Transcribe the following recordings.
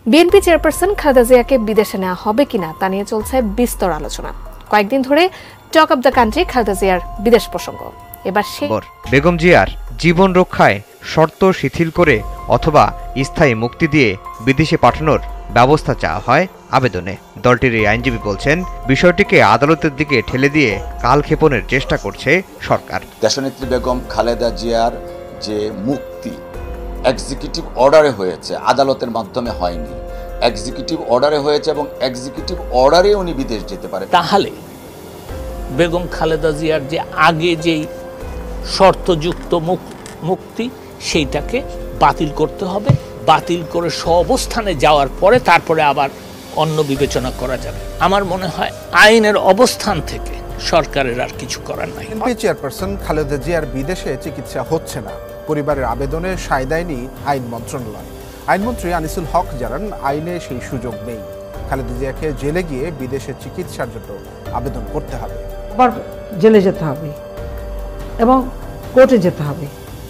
BNP chairperson Khaleda জিয়াকে বিদেশে নেওয়া হবে কিনা তা নিয়ে চলছে বিস্তর আলোচনা। কয়েকদিন ধরে talk of the country Khaleda জিয়ার বিদেশ প্রসঙ্গ। এবার বেগম জিয়ার জীবন রক্ষায় শর্ত শিথিল করে অথবা স্থায়ী মুক্তি দিয়ে বিদেশে পাঠানোর ব্যবস্থা চাওয়া হয় আবেদনে। দলটির এই আইনজীবী বলছেন, বিষয়টিকে আদালতের দিকে ঠেলে দিয়ে কালক্ষেপণের চেষ্টা করছে সরকার। দেশনেত্রী বেগম খালেদা জিয়ার যে মুক্তি এক্সিকিউটিভ অর্ডারে হয়েছে, আদালতের মাধ্যমে হয়নি, এক্সিকিউটিভ অর্ডারে হয়েছে এবং এক্সিকিউটিভ অর্ডারে উনি বিদেশ যেতে পারে। তাহলে বেগম খালেদা জিয়ার যে আগে যেই শর্তযুক্ত মুক্তি সেইটাকে বাতিল করতে হবে। বাতিল করে স্বঅবস্থানে যাওয়ার পরে তারপরে আবার অন্য বিবেচনা করা যাবে। আমার মনে হয় আইনের অবস্থান থেকে সরকারের আর কিছু করার নাই। বিএনপি চেয়ারপারসন খালেদা জিয়ার বিদেশে চিকিৎসা হচ্ছে না, পরিবারের আবেদনে সায় দেয়নি আইন মন্ত্রণালয়। আইনমন্ত্রী আনিসুল হক জানান, আইনে সেই সুযোগ নেই। খালেদা জিয়াকে জেলে গিয়ে বিদেশে চিকিৎসার জন্য আবেদন করতে হবে। আবার জেলে যেতে হবে এবং কোর্টে যেতে হবে,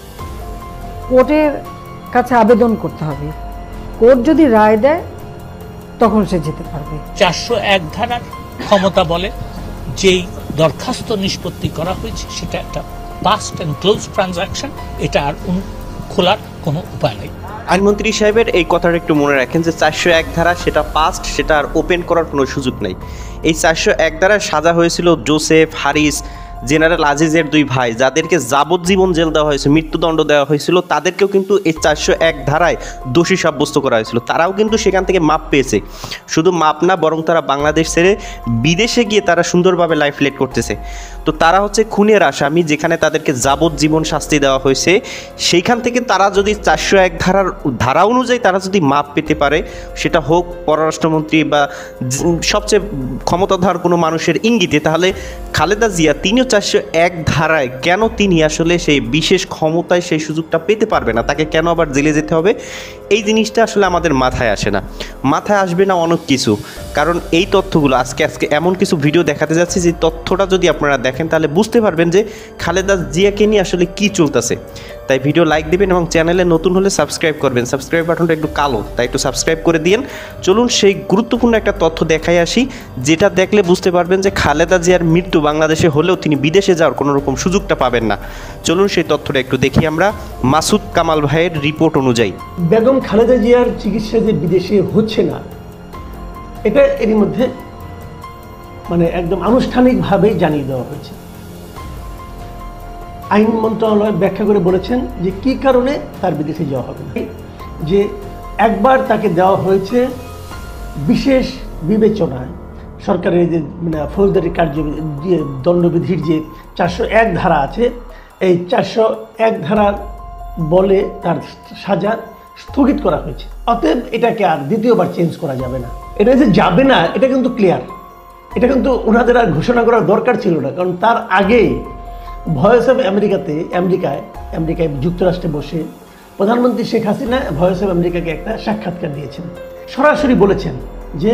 কোর্টের কাছে আবেদন করতে হবে। কোর্ট যদি রায় দেয় তখন সে যেতে পারবে। 401 ধারার ক্ষমতা বলে যেই দরখাস্ত নিষ্পত্তি করা হয়েছে সেটা একটা পাস্ট অ্যান্ড ক্লোজ ট্রানজাকশন, এটা আর খোলার কোনো উপায় নেই। আইনমন্ত্রী সাহেবের এই কথাটা একটু মনে রাখেন যে 401 ধারা সেটা পাস্ট, সেটা আর ওপেন করার কোনো সুযোগ নেই। এই 401 ধারায় সাজা হয়েছিল জোসেফ, হারিস, জেনারেল আজিজের 2 ভাই, যাদেরকে যাবজ্জীবন জেল দেওয়া হয়েছে, মৃত্যুদণ্ড দেওয়া হয়েছিল, তাদেরকেও কিন্তু এই 401 ধারায় দোষী সাব্যস্ত করা হয়েছিল। তারাও কিন্তু সেখান থেকে মাপ পেয়েছে। শুধু মাপ না, বরং তারা বাংলাদেশ ছেড়ে বিদেশে গিয়ে তারা সুন্দরভাবে লাইফ লিড করতেছে। তো তারা হচ্ছে খুনের আসামি, যেখানে তাদেরকে যাবজ্জীবন শাস্তি দেওয়া হয়েছে। সেইখান থেকে তারা যদি 401 ধারা অনুযায়ী তারা যদি মাপ পেতে পারে, সেটা হোক পররাষ্ট্রমন্ত্রী বা সবচেয়ে ক্ষমতাধর কোনো মানুষের ইঙ্গিতে, তাহলে খালেদা জিয়া তিনিও 401 ধারায় কেন তিনি আসলে সেই বিশেষ ক্ষমতায় সেই সুযোগটা পেতে পারবে না? তাকে কেন আবার জেলে যেতে হবে? এই জিনিসটা আসলে আমাদের মাথায় আসে না। মাথায় আসবে না অনেক কিছু, কারণ এই তথ্যগুলো আজকে এমন কিছু ভিডিও দেখাতে যাচ্ছে যে তথ্যটা যদি আপনারা দেখেন তাহলে বুঝতে পারবেন যে খালেদা জিয়াকে নিয়ে আসলে কি চলতেছে। তাই ভিডিও লাইক দিবেন এবং চ্যানেলে নতুন হলে সাবস্ক্রাইব করবেন। সাবস্ক্রাইব বাটনটা একটু কালো, তাই একটু সাবস্ক্রাইব করে দিন। চলুন সেই গুরুত্বপূর্ণ একটা তথ্য দেখাই আসি, যেটা দেখলে বুঝতে পারবেন যে খালেদা জিয়ার মৃত্যু বাংলাদেশে হলেও তিনি বিদেশে যাওয়ার কোনো রকম সুযোগটা পাবেন না। চলুন সেই তথ্যটা একটু দেখি আমরা মাসুদ কামাল ভাইয়ের রিপোর্ট অনুযায়ী। বেগম খালেদা জিয়ার চিকিৎসা যে বিদেশে হচ্ছে না, এটা এরই মধ্যে মানে একদম আনুষ্ঠানিকভাবেই জানিয়ে দেওয়া হয়েছে। আইন মন্ত্রণালয় ব্যাখ্যা করে বলেছেন যে কি কারণে তার বিদেশে যাওয়া হবে না। যে একবার তাকে দেওয়া হয়েছে বিশেষ বিবেচনায়, সরকারের যে ফৌজদারি যে দণ্ডবিধির যে 401 ধারা আছে, এই 401 ধারার বলে তার সাজা স্থগিত করা হয়েছে। অতএব এটাকে আর দ্বিতীয়বার চেঞ্জ করা যাবে না। এটা যে যাবে না এটা কিন্তু ক্লিয়ার, এটা কিন্তু ওনাদের আর ঘোষণা করার দরকার ছিল না। কারণ তার আগেই ভয়েস অফ আমেরিকায় যুক্তরাষ্ট্রে বসে প্রধানমন্ত্রী শেখ হাসিনা ভয়েস অফ আমেরিকাকে একটা সাক্ষাৎকার দিয়েছেন। সরাসরি বলেছেন যে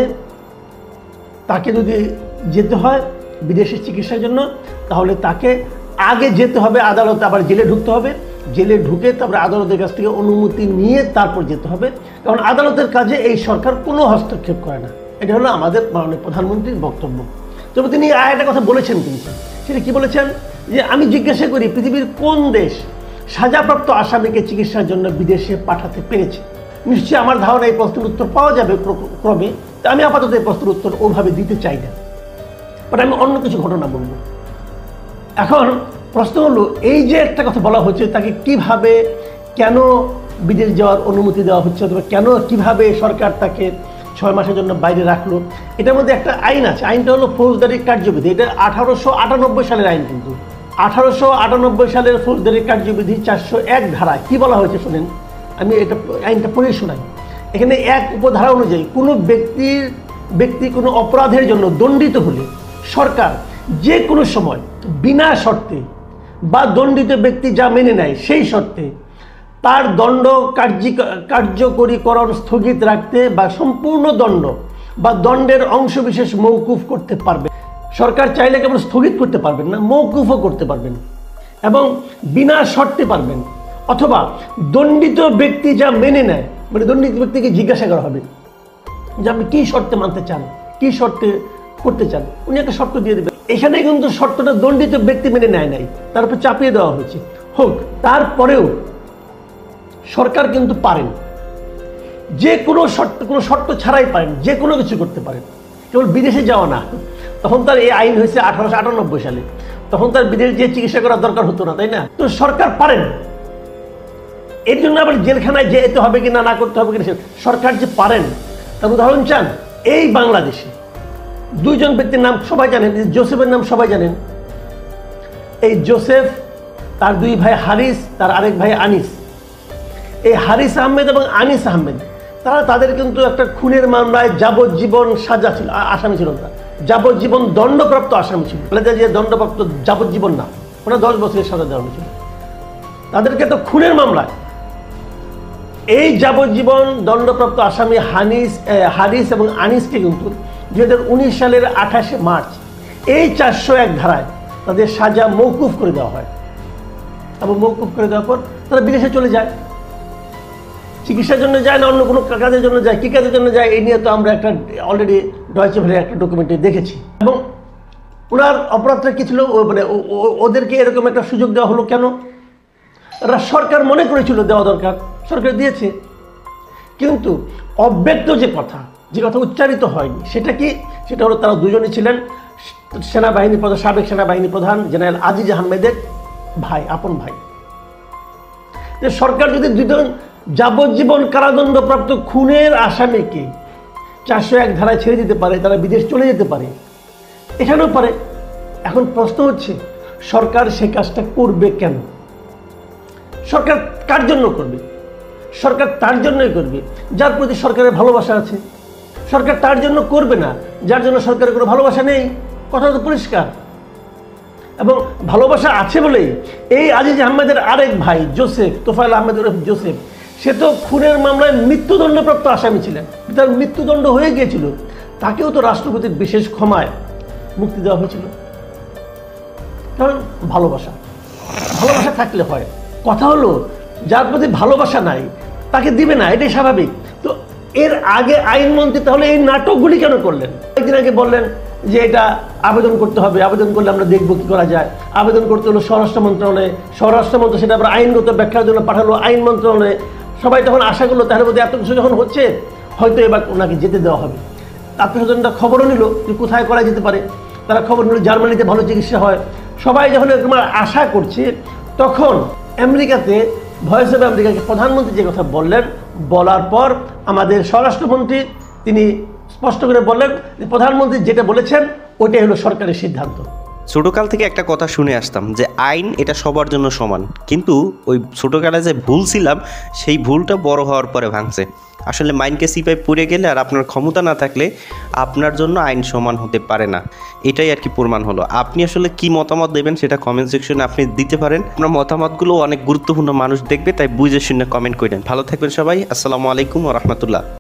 তাকে যদি যেতে হয় বিদেশের চিকিৎসার জন্য, তাহলে তাকে আগে যেতে হবে আদালতে, আবার জেলে ঢুকতে হবে, জেলে ঢুকে তারপরে আদালতের কাছ থেকে অনুমতি নিয়ে তারপর যেতে হবে। কারণ আদালতের কাজে এই সরকার কোনো হস্তক্ষেপ করে না। এটা হলো আমাদের মাননীয় প্রধানমন্ত্রীর বক্তব্য। তবে তিনি আর একটা কথা বলেছেন, কিন্তু সেটা কি বলেছেন, যে আমি জিজ্ঞাসা করি পৃথিবীর কোন দেশ সাজাপ্রাপ্ত আসামিকে চিকিৎসার জন্য বিদেশে পাঠাতে পেরেছে? নিশ্চয়ই আমার ধারণা এই প্রশ্নের উত্তর পাওয়া যাবে ক্রমে। তা আমি আপাতত এই প্রশ্নের উত্তর ওভাবে দিতে চাই না, বাট আমি অন্য কিছু ঘটনা বলব। এখন প্রশ্ন হলো, এই যে একটা কথা বলা হচ্ছে, তাকে কিভাবে কেন বিদেশ যাওয়ার অনুমতি দেওয়া হচ্ছে, অথবা কিভাবে সরকার তাকে 6 মাসের জন্য বাইরে রাখলো, এটার মধ্যে একটা আইন আছে। আইনটা হলো ফৌজদারি কার্যবিধি। এটা 1898 সালের আইন। কিন্তু 1898 সালের ফৌজদারি কার্যবিধি 401 ধারায় কি বলা হয়েছে শুনেন, আমি এটা আইনটা পড়ে শোনাই। এখানে 1 উপধারা অনুযায়ী কোনো ব্যক্তি কোনো অপরাধের জন্য দণ্ডিত হলে সরকার যে কোনো সময় বিনা শর্তে বা দণ্ডিত ব্যক্তি যা মেনে নেয় সেই শর্তে তার দণ্ড কার্যকরীকরণ স্থগিত রাখতে বা সম্পূর্ণ দণ্ড বা দণ্ডের অংশবিশেষ মওকুফ করতে পারবে। সরকার চাইলে কেবল স্থগিত করতে পারবেন না, মওকুফও করতে পারবেন এবং বিনা শর্তে পারবেন। অথবা দণ্ডিত ব্যক্তি যা মেনে নেয়, মানে দণ্ডিত ব্যক্তিকে জিজ্ঞাসা করা হবে যে আপনি কি শর্তে মানতে চান, কি শর্তে করতে চান, উনি একটা শর্ত দিয়ে দেবেন। এখানে কিন্তু শর্তটা দণ্ডিত ব্যক্তি মেনে নেয় নাই, তার উপর চাপিয়ে দেওয়া হয়েছে। হোক, তারপরেও সরকার কিন্তু পারেন, যে কোনো শর্ত ছাড়াই পারেন, যে কোনো কিছু করতে পারেন, কেবল বিদেশে যাওয়া না। তখন তার এই আইন হয়েছে 1898 সালে, তখন তার বিদেশে যে চিকিৎসা করার দরকার হতো না, তাই না? তো সরকার পারেন, এর জন্য আবার জেলখানায় যেতে হবে কিনা, না করতে হবে কিনা, সরকার যে পারেন তার উদাহরণ চান। এই বাংলাদেশে দুইজন ব্যক্তির নাম সবাই জানেন, জোসেফের নাম সবাই জানেন। এই জোসেফ, তার দুই ভাই হারিস, তার আরেক ভাই আনিস। এই হারিস আহমেদ এবং আনিস আহমেদ তাদের কিন্তু একটা খুনের মামলায় যাবজ্জীবন সাজা ছিল, আসামি ছিল না, যাবজ্জীবন দণ্ডপ্রাপ্ত আসামি ছিল। যে দণ্ডপ্রাপ্ত যাবজ্জীবন না, ওরা 10 বছরের সাজা দেওয়া হয়েছিল তাদেরকে। তো খুনের মামলায় এই যাবজ্জীবন দণ্ডপ্রাপ্ত আসামি হারিস এবং আনিসকে কিন্তু 2019 সালের 28 মার্চ এই 401 ধারায় তাদের সাজা মওকুফ করে দেওয়া হয়, এবং মওকুফ করে দেওয়ার পর তারা বিদেশে চলে যায়। চিকিৎসার জন্য যায় না, অন্য কোনো কাজের জন্য যায়, কী কাজের জন্য যায় এই নিয়ে তো আমরা একটা অলরেডি ডয়েচে ভেলে একটা ডকুমেন্টে দেখেছি। এবং ওনার অপরাধটা কী ছিল, মানে ওদেরকে এরকম একটা সুযোগ দেওয়া হলো কেন? সরকার মনে করেছিল দেওয়া দরকার, সরকার দিয়েছে। কিন্তু অব্যক্ত যে কথা উচ্চারিত হয়নি, সেটা কি? সেটা হলো তারা দুজনই ছিলেন সেনাবাহিনী প্রধান, সাবেক সেনাবাহিনী প্রধান জেনারেল আজিজ আহমেদের ভাই, আপন ভাই। যে সরকার যদি দুজন যাবজ্জীবন কারাদণ্ডপ্রাপ্ত খুনের আসামিকে 401 ধারায় ছেড়ে দিতে পারে, তারা বিদেশ চলে যেতে পারে, এখানেও পারে। এখন প্রশ্ন হচ্ছে সরকার সে কাজটা করবে কেন? সরকার কার জন্য করবে? সরকার তার জন্যই করবে যার প্রতি সরকারের ভালোবাসা আছে। সরকার তার জন্য করবে না যার জন্য সরকারের কোনো ভালোবাসা নেই, কথা তো পরিষ্কার। এবং ভালোবাসা আছে বলেই এই আজিজ আহমেদের আরেক ভাই জোসেফ, তোফায়েল আহমেদ ওরফ জোসেফ, সে তো খুনের মামলায় মৃত্যুদণ্ডপ্রাপ্ত আসামি ছিলেন, তার মৃত্যুদণ্ড হয়ে গিয়েছিল, তাকেও তো রাষ্ট্রপতির বিশেষ ক্ষমায় মুক্তি দেওয়া হয়েছিল। কারণ ভালোবাসা থাকলে হয়। কথা হলো যার প্রতি ভালোবাসা নাই তাকে দিবে না, এটাই স্বাভাবিক। তো এর আগে আইনমন্ত্রী তাহলে এই নাটকগুলি কেন করলেন? একদিন আগে বললেন যে এটা আবেদন করতে হবে, আবেদন করলে আমরা দেখবো কি করা যায়। আবেদন করতে হলো স্বরাষ্ট্র মন্ত্রণালয়ে, স্বরাষ্ট্র মন্ত্রী সেটা আবার আইনগত ব্যাখ্যার জন্য পাঠালো আইন মন্ত্রণালয়ে। সবাই তখন আশা করলো তার মধ্যে এত কিছু যখন হচ্ছে হয়তো এবার ওনাকে যেতে দেওয়া হবে। আত্মীয়স্বজনরা খবরও নিল যে কোথায় করা যেতে পারে, তারা খবর নিল জার্মানিতে ভালো চিকিৎসা হয়। সবাই যখন এরকম আশা করছে, তখন আমেরিকাতে ভয়েস অফ আমেরিকাকে প্রধানমন্ত্রী যে কথা বললেন, বলার পর আমাদের স্বরাষ্ট্রমন্ত্রী তিনি স্পষ্ট করে বললেন যে প্রধানমন্ত্রী যেটা বলেছেন ওইটাই হলো সরকারের সিদ্ধান্ত। ছোটকাল থেকে একটা কথা শুনে আসতাম যে আইন এটা সবার জন্য সমান, কিন্তু ওই ছোটকালে যে ভুল ছিলাম সেই ভুলটা বড় হওয়ার পরে ভাঙছে। আসলে মাইন্ডকে সিপাই পড়ে গেলে আর আপনার ক্ষমতা না থাকলে আপনার জন্য আইন সমান হতে পারে না, এটাই আর কি প্রমাণ হলো। আপনি আসলে কি মতামত দেবেন সেটা কমেন্ট সেকশনে আপনি দিতে পারেন। আপনার মতামতগুলো অনেক গুরুত্বপূর্ণ মানুষ দেখবে, তাই বুঝে শুনে কমেন্ট করেন। ভালো থাকবেন সবাই, আসসালামু আলাইকুম ওয়া রাহমাতুল্লাহ।